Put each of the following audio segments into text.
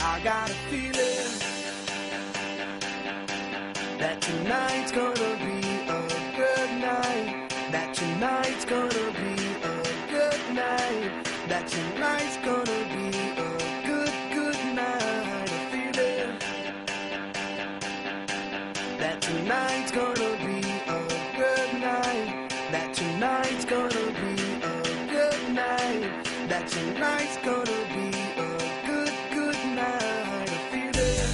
I got a feeling that tonight's gonna be a good night. That tonight's gonna be a good night. That tonight's gonna be a good night. A feeling that tonight's gonna be a good night. That tonight's gonna be a good night. That tonight's gonna be a good night. A feeling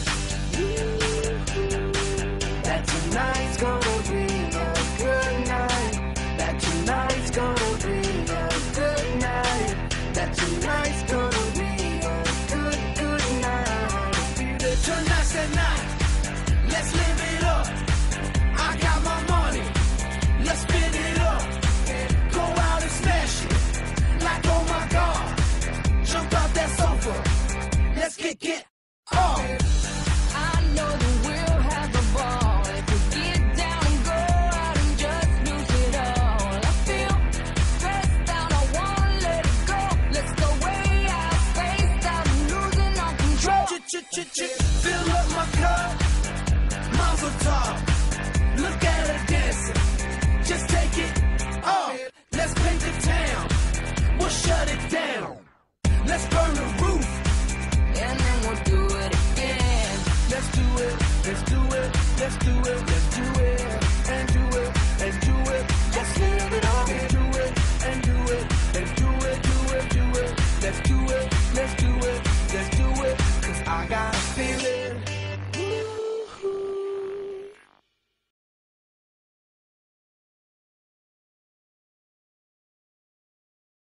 that tonight's gonna be a good night. That tonight's gonna be a good night. That tonight's gonna be a good night. A feeling tonight's the night. Let's live it up. I got my money. Let's spin it up. Go out and smash it. Like, oh my God. Jump out that sofa. Let's kick it off. I know that we'll have a ball if we get down and go out and just lose it all. I feel stressed out, I wanna let it go. Let's go way out, spaced out, losing all control. Fill up my cup, Mazel tov. Look at her dancing, just take it off. Let's paint the town, we'll shut it down. Let's burn the roof, And then we'll do it again. let's do it, let's do it, let's do it, let's do it, and do it